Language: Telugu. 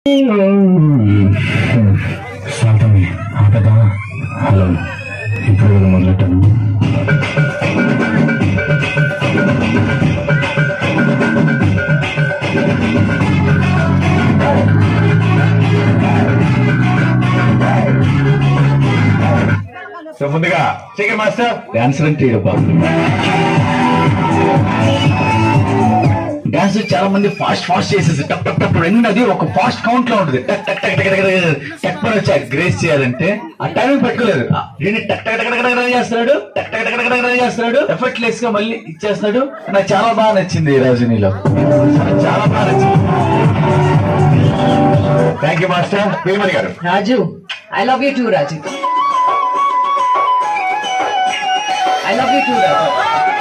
శాంతమి ఆపేద్దామా? హలో, ఇప్పుడు కదా మొదలెట్టాను. సో ముందుగా శేఖర్ మాస్టర్ డాన్సర్ అంటే డాన్స్ చాలా మంది ఫాస్ట్ ఫాస్ట్ చేసేసి టప్ టప్ టప్ రెండుది ఒక ఫాస్ట్ కౌంట్ లో ఉంటుంది. టక్ టక్ టక్ టక్ టక్ పని వచ్చా గ్రేస్ చేయాలంటే ఆ టైమింగ్ పెట్టుకోలేదు. రెండు టక్ టక్ టక్ టక్ చేస్తున్నాడు, టక్ టక్ టక్ టక్ చేస్తున్నాడు, ఎఫర్ట్ లెస్ గా మళ్ళీ ఇచ్చేస్తున్నాడు. నాకు చాలా బాగా నచ్చింది రజనీలో, చాలా బాగా నచ్చింది. Thank you master. వేమని గారు. Raju, I love you too Raju. I love you too, Raja.